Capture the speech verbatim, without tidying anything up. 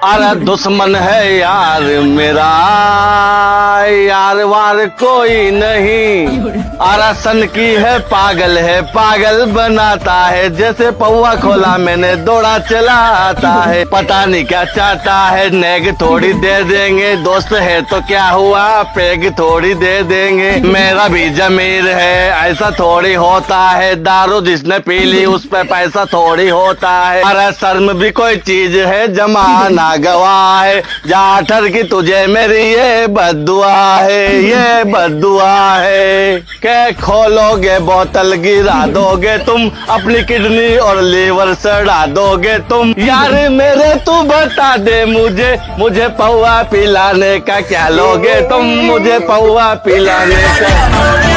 अरे दुश्मन है यार मेरा, यार वार कोई नहीं। अरे सन की है पागल है, पागल बनाता है। जैसे पौवा खोला मैंने दौड़ा चला आता है। पता नहीं क्या चाहता है, नेग थोड़ी दे देंगे। दोस्त है तो क्या हुआ, पेग थोड़ी दे देंगे। मेरा भी जमीर है, ऐसा थोड़ी होता है। दारू जिसने पी ली उस पे पैसा थोड़ी होता है। अरे शर्म भी कोई चीज है, जमाना गवाह है। जाठर की तुझे मेरी ये बद्दुआ है, ये बद्दुआ है। के खोलोगे बोतल गिरा दोगे तुम, अपनी किडनी और लीवर सड़ा दोगे तुम। यार मेरे तू बता दे मुझे, मुझे पौवा पिलाने का क्या लोगे तुम, मुझे पौवा पिलाने का।